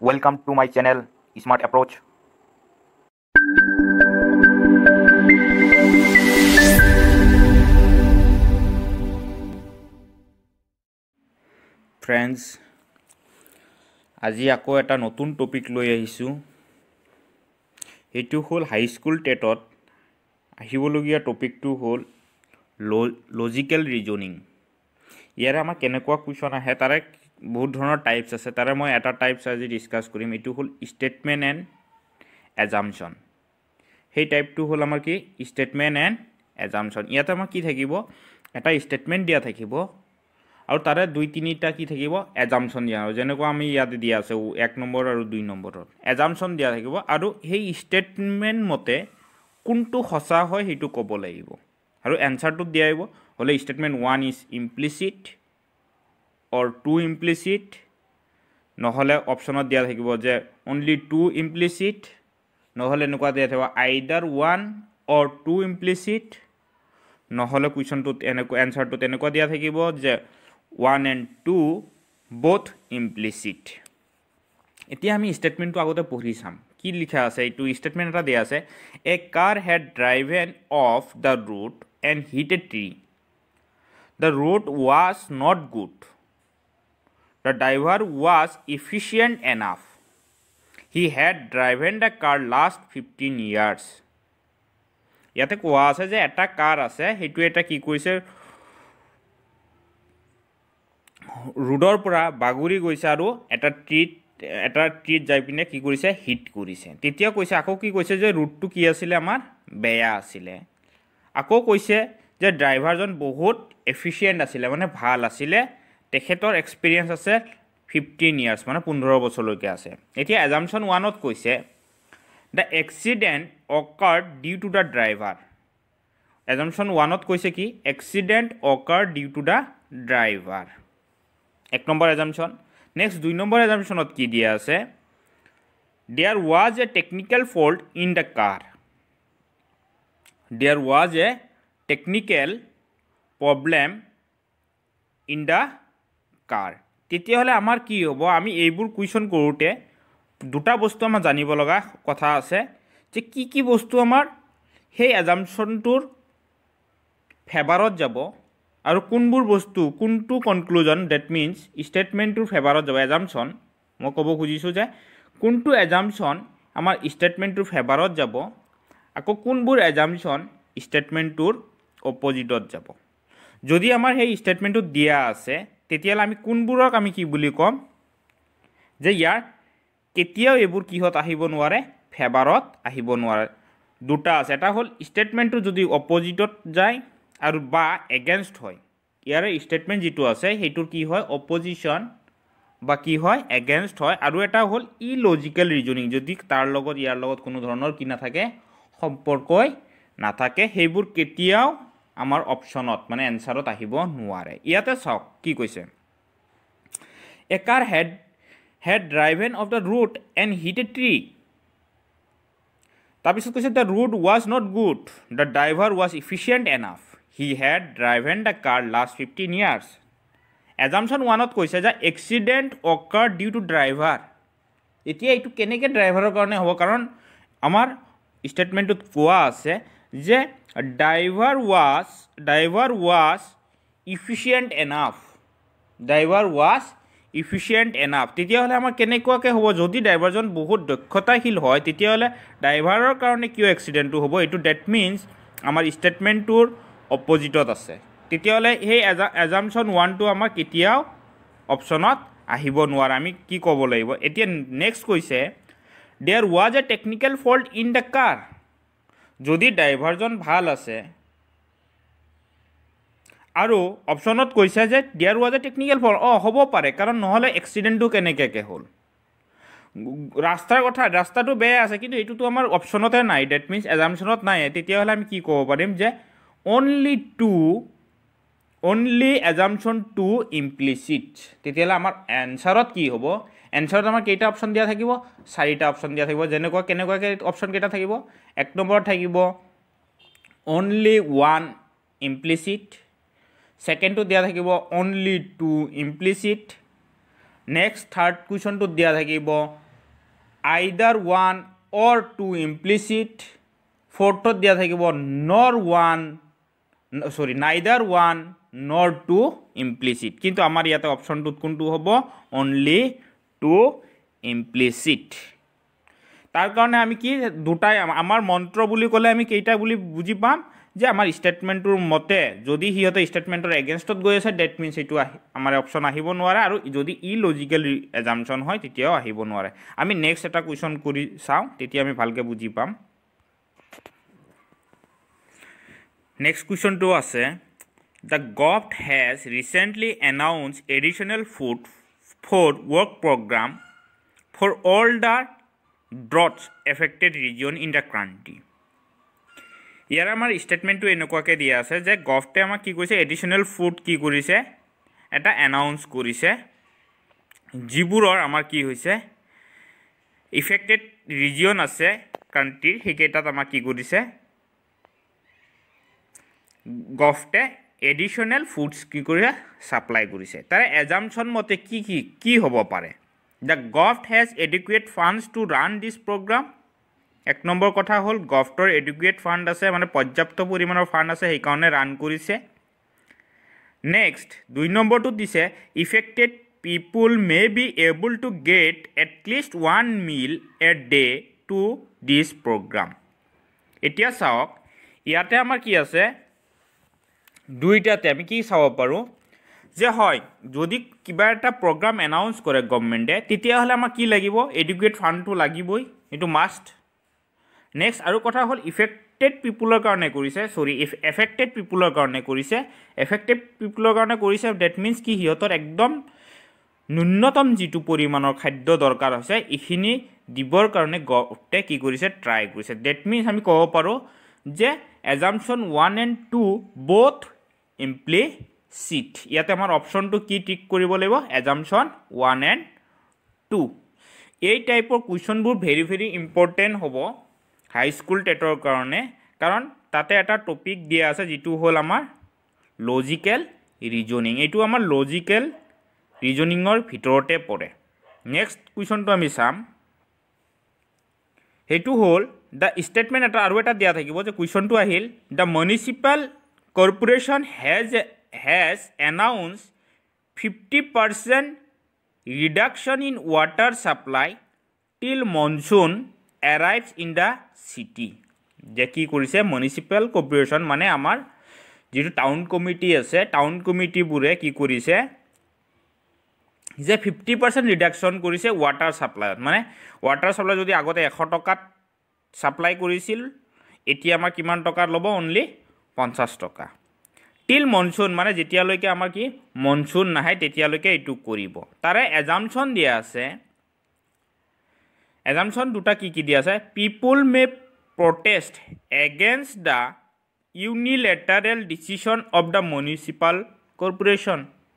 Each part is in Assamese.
Welcome to my channel Smart Approach. Friends, আজি আকৌ এটা নতুন টপিক লৈ আহিছো। এটো হল হাই স্কুল টেটত আহিবলগীয়া টপিকটো হল লজিক্যাল ৰিজনিং। ইয়াৰ আমাৰ কেনেকুৱা কোৱেশ্চন আহে তাৰে বহুত ধৰণৰ টাইপস আছে। তাৰে মই এটা টাইপস আজি ডিসকাস কৰিম। এটো হল স্টেটমেন্ট এন্ড অ্যাজাম্পশন। সেই টাইপটো হল আমাৰ কি স্টেটমেন্ট এন্ড অ্যাজাম্পশন। ইয়াতে আমাৰ কি থাকিব এটা স্টেটমেন্ট দিয়া থাকিব আৰু তাৰে দুই তিনিটা কি থাকিব অ্যাজাম্পশন দিয়া হয়। যেনেকুৱা আমি ইয়াতে দিয়া আছে 1 নম্বৰ আৰু 2 নম্বৰত অ্যাজাম্পশন দিয়া থাকিব আৰু সেই স্টেটমেন্ট মতে কোনটো সঁচা হয় হেতু ক'ব লাগিব আৰু এনসারটো দিয়া আহিব হলে statement 1 is implicit or 2 implicit, নহলে অপশনত দিয়া থাকিব যে only 2 implicit, নহলে এনেকুৱা দিয়া থাকিব either 1 or 2 implicit, নহলে কোৱেশ্চনটোত এনেকুৱা এনসারটো তেনেকুৱা দিয়া থাকিব যে 1 and 2 both implicit। এতিয়া আমি স্টেটমেন্টটো আগতে পঢ়ি চাম কি লিখা আছে। এইটো স্টেটমেন্ট এটা দিয়া আছে a car had driven off the road and hit a tree. The road was not good. The driver was efficient enough. He had driven the car last 15 years. ইয়াতে কোৱা আছে যে এটা কাৰ আছে হেতু এটা কি কৈছে ৰোডৰ পৰা বাগুৰি গৈছে আৰু এটা ট্ৰিট যাই পিনে কি কৰিছে হিট কৰিছে। তেতিয়া কৈছে আকৌ কি কৈছে যে ৰুটটো কি আছিল আমাৰ বেয়া আছিল। আকৌ কৈছে যে ড্ৰাইভাৰজন বহুত এফিশিয়েন্ট আছিল মানে ভাল আছিল। তেখেতৰ এক্সপেৰিয়েন্স আছে 15 ইয়ার্স মানে 15 বছৰলৈকে আছে। এতিয়া অ্যাজাম্পশন 1ত কৈছে the accident occurred due to the driver. Assumption 1ত কৈছে কি accident occurred due to the driver, 1 নম্বৰ অ্যাজাম্পশন। নেক্সট 2 নম্বৰ অ্যাজাম্পশনত কি দিয়া আছে there was a technical fault in the car. There was a technical problem in the car. তেতিয়া হলে আমাৰ কি হ'ব আমি এইবোৰ কোৱেশ্চন কৰোতে দুটা বস্তু আমাৰ জানিব লগা কথা আছে যে কি কি বস্তু আমাৰ সেই অ্যাজাম্পশনটোৰ ফেভাৰত যাব আৰু কোনবোৰ বস্তু কোনটো কনক্লুজন দ্যাট মিন্স স্টেটমেন্টটোৰ ফেভাৰত যাব। অ্যাজাম্পশন মই ক'ব খুজিছো যে কোনটো অ্যাজাম্পশন আমাৰ স্টেটমেন্টটোৰ ফেভাৰত যাব আকৌ কোনবোৰ অ্যাজাম্পশন স্টেটমেন্টটোৰ অপজিটত যাব। যদি আমাৰ সেই স্টেটমেন্টটো দিয়া আছে তেতিয়ালে আমি কোনবোৰক আমি কি বুলি কম যে ইয়াৰ কেতিয়াও এবোৰ কিহত আহিব নোৱাৰে ফেভাৰত আহিব নোৱাৰে। দুটা আছে এটা হল স্টেটমেন্টটো যদি অপজিটত যায় আৰু বা এগেইনষ্ট হয় ইয়াৰ স্টেটমেন্ট যেটো আছে হেতুৰ কি হয় অপজিশন বা কি হয় এগেইনষ্ট হয়। আৰু এটা হল ইলজিক্যাল ৰিজনিং যদি তাৰ লগত ইয়াৰ লগত কোনো ধৰণৰ কি নাথাকে সম্পৰ্কই নাথাকে সেইবোৰ কেতিয়াও আমাৰ অপশনত মানে এনসারত আহিব নোৱাৰে। ইয়াতে চাওক কি কৈছে a car had driven off the road and hit a tree. তাৰপিছত কৈছে the road was not good. The driver was efficient enough. He had driven the car last 15 years. Assumption 1ত কৈছে যে accident occurred due to driver. এতিয়া এইটো কেনেকৈ ড্ৰাইভাৰৰ কাৰণে হ'ব কাৰণ আমাৰ স্টেটমেন্টত কোৱা আছে যে driver was efficient enough. Driver was efficient enough. তেতিয়া হলে আমাৰ কেনেকুৱাকে হ'ব যদি ড্ৰাইভাৰজন বহুত দক্ষতাশীল হয় তেতিয়া হলে ড্ৰাইভাৰৰ কাৰণে কিয় এক্সিডেন্টটো হ'ব এটো দ্যাট মিন্স আমাৰ স্টেটমেন্টটোৰ অপজিটত আছে। তেতিয়া হলে সেই অ্যাজাম্পশন 1 টো আমাৰ কেতিয়াও অপশনত আহিব নোৱাৰে। আমি কি ক'ব লাগিব এতিয়া নেক্সট কৈছে there was a technical fault in the car. যদি ড্ৰাইভাৰজন ভাল আছে আৰু অপশনত কৈছে যে there was a technical fault হ'ব পাৰে কাৰণ নহলে এক্সিডেন্টটো কেনেকৈ হ'ল ৰাস্তাৰ কথা ৰাস্তাটো বেয়া আছে কিন্তু এটোটো আমাৰ অপশনতে নাই দ্যাট মিন্স অ্যাজাম্পশনত নাই। তেতিয়া হলে আমি কি ক'ব পাৰিম যে only assumption 2 implicit. তেতিয়া হলে আমাৰ এনসারত কি হ'ব এনসারত আমাৰ কেইটা অপশন দিয়া থাকিব 4টা অপশন দিয়া থাকিব। যেনেকুৱা কেনেকুৱাকে অপশন কেইটা থাকিব 1 নম্বৰত থাকিব only 1 implicit, সেকেন্ডটো দিয়া থাকিব only 2 implicit, নেক্সট থার্ড কোৱেশ্চনটো দিয়া থাকিব either one or two implicit fourthত দিয়া থাকিব neither one nor two implicit কিন্তু আমাৰ ইয়াতে অপচনটোত কোনটো হ'ব only two implicit তাৰ কাৰণে আমি কি দুটাই আমাৰ মন্ত্ৰ বুলি ক'লে আমি কেইটা বুলি বুজি পাম যে আমাৰ স্টেটমেন্টৰ মতে যদি হিয়তে স্টেটমেন্টৰ এগেইনষ্টত গৈ আছে দ্যাট মিন্স এটো আমাৰ অপচন আহিব নোৱাৰে আৰু যদি ই লজিক্যাল এজাম্পশন হয় তেতিয়াও আহিব নোৱাৰে আমি নেক্সট এটা কোৱেশ্চন কৰি চাও তেতিয়া আমি ভালকে বুজি পাম নেক্সট কোৱেশ্চনটো আছে The government has recently announced additional food for work program for all the drought affected region in the country. ইয়াৰ আমাৰ ষ্টেটমেন্টটো এনেকুৱাকে দিয়া আছে যে গভটে আমাক কি কৈছে এডিশনাল ফুড কি কৰিছে এটা অ্যানাউন্স কৰিছে জিবুৰৰ আমাৰ কি হৈছে ইফেক্টেড ৰিজন আছে কান্ট্ৰিৰ হেকেটাত আমাক কি কৰিছে গভটে এডিশনাল ফুডস কি কৰিছে সাপ্লাই কৰিছে তাৰ এজাম্পশন মতে কি হ'ব পাৰে The government has adequate funds to run this program. এক নম্বৰ কথা হল গভটৰ এডুকেট ফান্ড আছে মানে পৰ্যাপ্ত পৰিমাণৰ ফান্ড আছে সেই কাৰণে ৰান কৰিছে নেক্সট দুই নম্বৰটো দিছে affected people may be able to get at least one meal a day to this program এতিয়া চাওক ইয়াতে আমাৰ কি আছে দুইটাতে আমি কি চাব পাৰো যে হয় যদি কিবা এটা প্ৰগ্ৰাম এনাউন্স কৰে গভৰ্নমেন্টে তেতিয়া হলে আমাৰ কি লাগিব এডুকেট ফান্ডটো লাগিবই এটো মাস্ট নেক্সট আৰু কথা হল ইফেক্টেড পিপলৰ কাৰণে কৰিছে এফেক্টেড পিপলৰ কাৰণে কৰিছে দ্যাট মিন্স কি হিয়তৰ একদম ন্যূনতম যিটো পৰিমাণৰ খাদ্য দৰকাৰ আছে ইখিনি দিবৰ কাৰণে গভটে কি কৰিছে ট্ৰাই কৰিছে দ্যাট মিন্স আমি ক'ব পাৰো যে assumption 1 and 2 both implicit ইয়াতে আমাৰ অপচনটো কি টিক কৰিব লাগিব assumption 1 and 2 এই টাইপৰ কোৱেশ্চনবোৰ ভেৰি ভেৰি ইম্পৰ্টেন্ট হ'ব হাই স্কুল টেটৰ কাৰণে কাৰণ তাতে এটা টপিক দিয়া আছে যেটো হল আমাৰ লজিক্যাল ৰিজনিং এটো আমাৰ লজিক্যাল ৰিজনিংৰ ভিতৰতে পৰে নেক্সট কোৱেশ্চনটো আমি চাম হেতু হল the statement eta aru eta dia thakibo je question to ahil the municipal corporation has announced 50% reduction in water supply till monsoon arrives in the city je ki korise municipal corporation mane amar jitu town committee ase town committee bure ki korise যে 50% ৰিডাকশন কৰিছে ওয়াটাৰ সাপ্লাই মানে ওয়াটাৰ সাপ্লাই যদি আগতে 100 টকাত সাপ্লাই কৰিছিল এতিয়া আমাৰ কিমান টকা লব অনলি 50 টকা টিল মনসুন মানে যেতিয়ালৈকে আমাৰ কি মনসুন নাহে তেতিয়ালৈকে এটু কৰিব তাৰে এজাম্পশন দিয়া আছে এজাম্পশন দুটা কি দিয়া আছে পিপল মে protest against the unilateral decision of the municipal corporation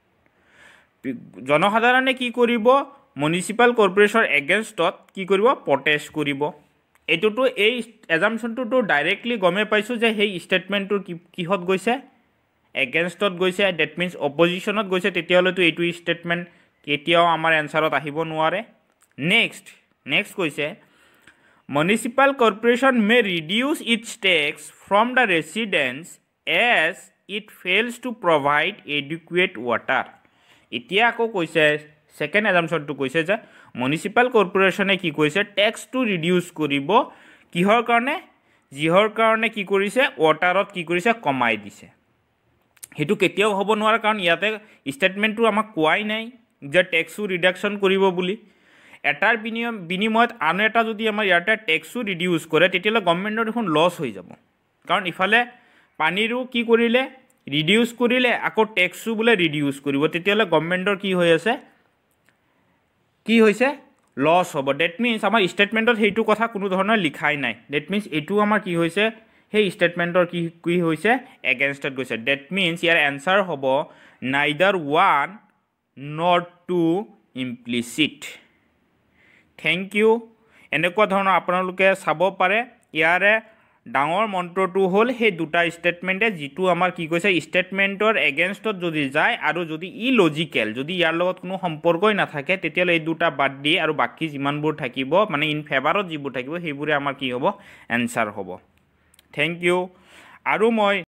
জনসাধাৰণে কি কৰিব মিউনিসিপাল কৰ্পোৰেচনৰ এগেইনষ্টত কি কৰিব প্ৰটেষ্ট কৰিব এটোটো এই এজাম্পশনটো তো ডাইৰেক্টলি গমে পাইছো যে হেই ষ্টেটমেন্টৰ কিহত গৈছে এগেইনষ্টত গৈছে দ্যাট মিন্স অপজিশনত গৈছে তেতিয়ালৈ তো এইটো ষ্টেটমেন্ট কেতিয়াও আমাৰ এনসাৰত আহিব নোৱাৰে নেক্সট কৈছে municipal corporation may reduce its tax from the residents as it fails to provide adequate water এতিয়া আকৌ কৈছে সেকেন্ড assumptionটো কৈছে যে municipal corporation কি কৈছে ট্যাক্স টু ৰিডিউস কৰিব কিহৰ কাৰণে জিহৰ কাৰণে কি কৰিছে ওয়াটাৰত কি কৰিছে কমাই দিছে হেতু কেতিয়াও হ'ব নোৱাৰে কাৰণ ইয়াতে ষ্টেটমেন্টটো আমাক কোৱাই নাই যে ট্যাক্স ৰিডাকশন কৰিব বুলি এটাৰ বিনিময়ত আন এটা যদি আমাৰ ইয়াতে ট্যাক্স ৰিডিউস কৰে তেতিয়ালে গভৰ্নমেন্টৰ এখন লস হৈ যাব কাৰণ ইফালে পানীৰো কি কৰিলে ৰিডিউস কৰিলে আকৌ ট্যাক্স বুলে ৰিডিউস কৰিব তেতিয়ালে গভৰ্নমেন্টৰ কি হৈ আছে কি হৈছে লস হ'ব দ্যাট মিন্স আমাৰ ষ্টেটমেন্টত হেতু কথা কোনো ধৰণৰ লিখাই নাই দ্যাট মিন্স এটু আমাৰ কি হৈছে হেই ষ্টেটমেন্টৰ কি হৈছে এগেইনষ্টত গৈছে দ্যাট মিন্স ইয়াৰ আনসাৰ হ'ব neither one nor two implicit thank you এনেকুৱা ধৰণৰ আপোনালোকে চাব পাৰে ইয়াৰে ডাঙৰ মন্ত্ৰটো হ'ল সেই দুটা ষ্টেটমেণ্টে যিটো আমাৰ কি কৈছে ষ্টেটমেণ্টৰ এগেইনষ্টত যদি যায় আৰু যদি ই লজিকেল যদি ইয়াৰ লগত কোনো সম্পৰ্কই নাথাকে তেতিয়াহ'লে এই দুটা বাদ দিয়ে আৰু বাকী যিমানবোৰ থাকিব মানে ইন ফেভাৰত যিবোৰ থাকিব সেইবোৰে আমাৰ কি হ'ব এনচাৰ হ'ব থেংক ইউ আৰু মই